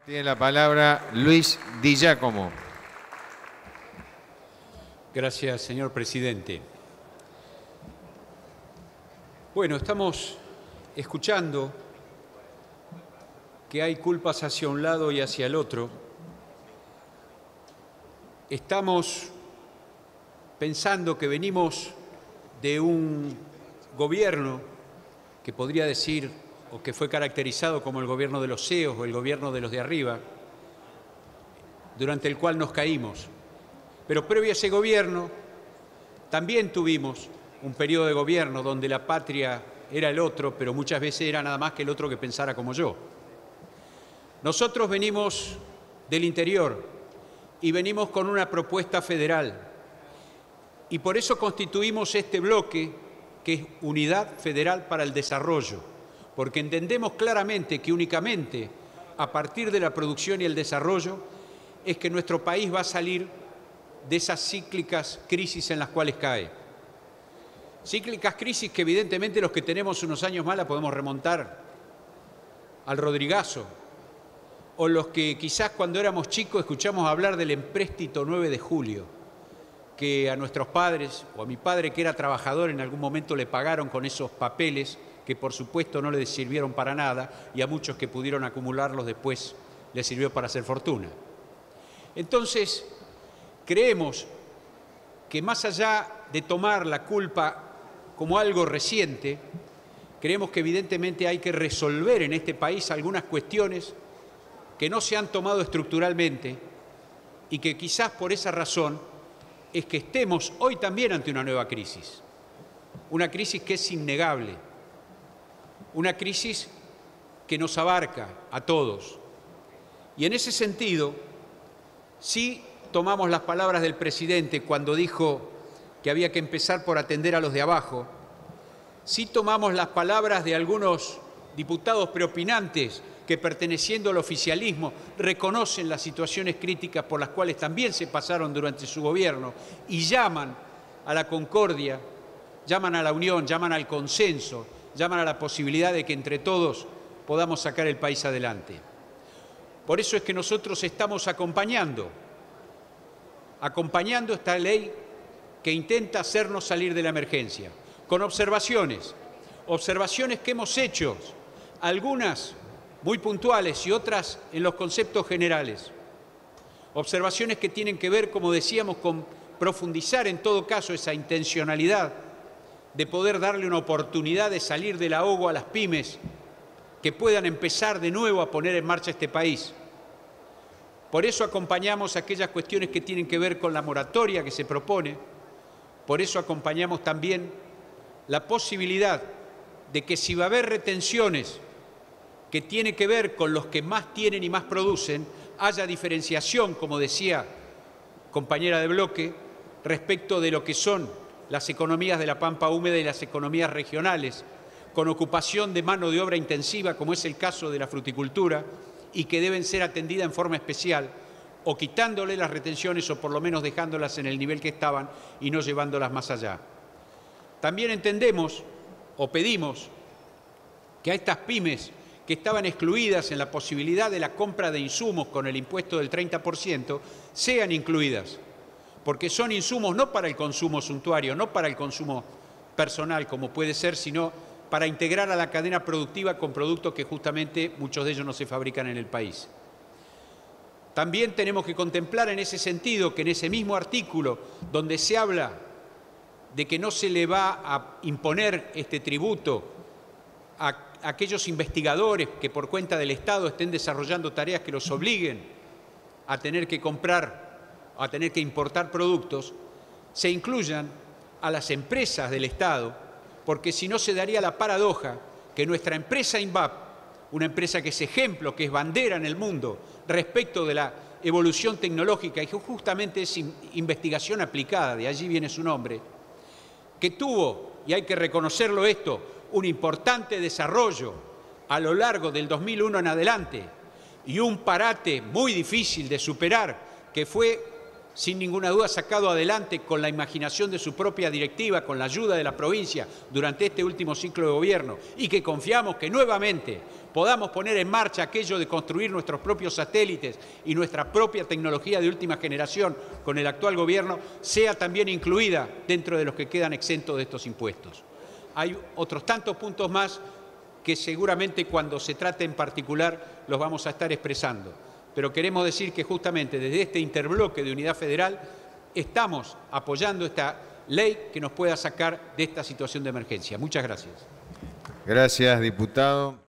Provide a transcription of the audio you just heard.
Tiene la palabra Luis Di Giacomo. Gracias, señor presidente. Bueno, estamos escuchando que hay culpas hacia un lado y hacia el otro. Estamos pensando que venimos de un gobierno que podría decir o que fue caracterizado como el gobierno de los CEOs o el gobierno de los de arriba, durante el cual nos caímos. Pero previo a ese gobierno también tuvimos un periodo de gobierno donde la patria era el otro, pero muchas veces era nada más que el otro que pensara como yo. Nosotros venimos del interior y venimos con una propuesta federal y por eso constituimos este bloque que es Unidad Federal para el Desarrollo, porque entendemos claramente que únicamente a partir de la producción y el desarrollo es que nuestro país va a salir de esas cíclicas crisis en las cuales cae. Cíclicas crisis que evidentemente los que tenemos unos años más la podemos remontar al Rodrigazo, o los que quizás cuando éramos chicos escuchamos hablar del empréstito 9 de julio, que a nuestros padres, o a mi padre que era trabajador en algún momento le pagaron con esos papeles que por supuesto no les sirvieron para nada y a muchos que pudieron acumularlos después les sirvió para hacer fortuna. Entonces, creemos que más allá de tomar la culpa como algo reciente, creemos que evidentemente hay que resolver en este país algunas cuestiones que no se han tomado estructuralmente y que quizás por esa razón es que estemos hoy también ante una nueva crisis. Una crisis que es innegable, una crisis que nos abarca a todos. Y en ese sentido, sí tomamos las palabras del presidente cuando dijo que había que empezar por atender a los de abajo, sí tomamos las palabras de algunos diputados preopinantes que perteneciendo al oficialismo reconocen las situaciones críticas por las cuales también se pasaron durante su gobierno y llaman a la concordia, llaman a la unión, llaman al consenso, llaman a la posibilidad de que entre todos podamos sacar el país adelante. Por eso es que nosotros estamos acompañando esta ley que intenta hacernos salir de la emergencia, con observaciones que hemos hecho, algunas muy puntuales y otras en los conceptos generales. Observaciones que tienen que ver, como decíamos, con profundizar en todo caso esa intencionalidad de poder darle una oportunidad de salir del ahogo a las pymes que puedan empezar de nuevo a poner en marcha este país. Por eso acompañamos aquellas cuestiones que tienen que ver con la moratoria que se propone, por eso acompañamos también la posibilidad de que si va a haber retenciones que tienen que ver con los que más tienen y más producen, haya diferenciación, como decía compañera de bloque, respecto de lo que son las economías de la pampa húmeda y las economías regionales, con ocupación de mano de obra intensiva, como es el caso de la fruticultura, y que deben ser atendidas en forma especial, o quitándole las retenciones o por lo menos dejándolas en el nivel que estaban y no llevándolas más allá. También entendemos o pedimos que a estas pymes que estaban excluidas en la posibilidad de la compra de insumos con el impuesto del 30%, sean incluidas, porque son insumos no para el consumo suntuario, no para el consumo personal, como puede ser, sino para integrar a la cadena productiva con productos que justamente muchos de ellos no se fabrican en el país. También tenemos que contemplar en ese sentido que en ese mismo artículo donde se habla de que no se le va a imponer este tributo a aquellos investigadores que por cuenta del Estado estén desarrollando tareas que los obliguen a tener que comprar, a tener que importar productos, se incluyan a las empresas del Estado, porque si no se daría la paradoja que nuestra empresa INVAP, una empresa que es ejemplo, que es bandera en el mundo respecto de la evolución tecnológica y que justamente es investigación aplicada, de allí viene su nombre, que tuvo, y hay que reconocerlo esto, un importante desarrollo a lo largo del 2001 en adelante y un parate muy difícil de superar, que fue sin ninguna duda sacado adelante con la imaginación de su propia directiva, con la ayuda de la provincia durante este último ciclo de gobierno, y que confiamos que nuevamente podamos poner en marcha aquello de construir nuestros propios satélites y nuestra propia tecnología de última generación con el actual gobierno, sea también incluida dentro de los que quedan exentos de estos impuestos. Hay otros tantos puntos más que seguramente cuando se trate en particular los vamos a estar expresando. Pero queremos decir que justamente desde este interbloque de unidad federal estamos apoyando esta ley que nos pueda sacar de esta situación de emergencia. Muchas gracias. Gracias, diputado.